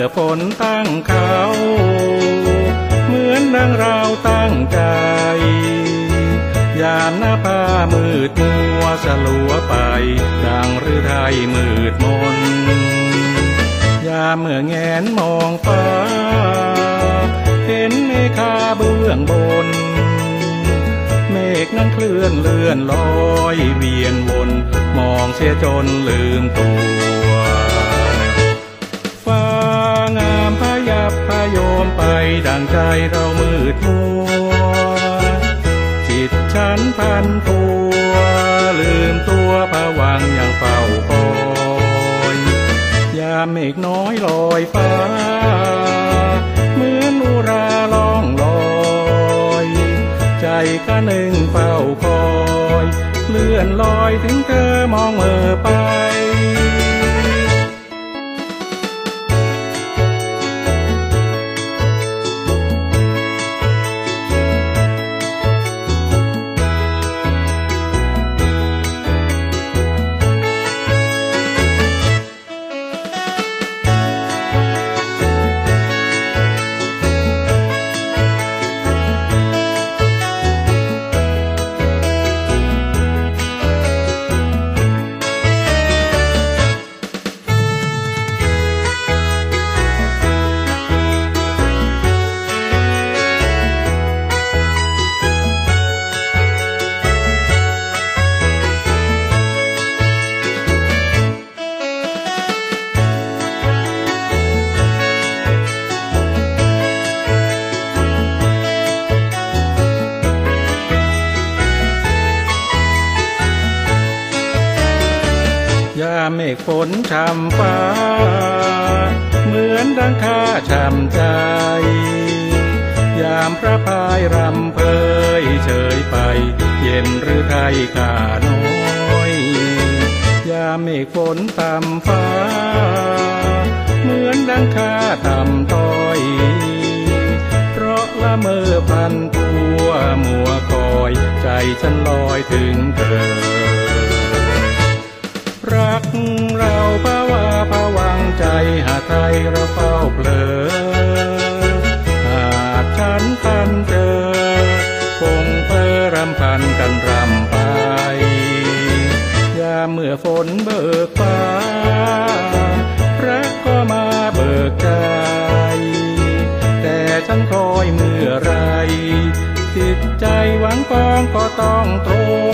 ฝนตั้งเขาเหมือนดังเราตั้งใจยามหน้าผามืดมัวสลัวไปดังฤทัยมืดมนยามเมื่อแงนมองฟ้าเห็นเมฆาเบื้องบนเมฆนั้นเคลื่อนเลื่อนลอยเวียนวนมองเสียจนลืมตัวฟ้างามพยับพโยมไปดังใจเรามืดมัวจิตฉันพันผัวลืมตัวผวังอย่างเฝ้าคอยยามเมฆน้อยลอยฟ้าเหมือนอุราล่องลอยใจก็หนึ่งเฝ้าคอยเลื่อนลอยถึงเธอมองเมื่อไปยามเมฆฝนช่ำฟ้าเหมือนดังข้าช่ำใจยามพระพายรำเพยเฉยไปเย็นหรือไทยข้าน้อยยามเมฆฝนต่ำฟ้าเหมือนดังข้าต่ำต้อยเพราะละเมอพันตัวมัวคอยใจฉันลอยถึงเธอรักเราภาวะภวังใจหาไทยเราเฝ้าเพลอหากฉันพันเจอคงเพ้อรำพันกันรำไปยามเมื่อฝนเบิกฟ้ารักก็มาเบิกใจแต่ฉันคอยเมื่อไรจิตใจหวังปองก็ต้องตรง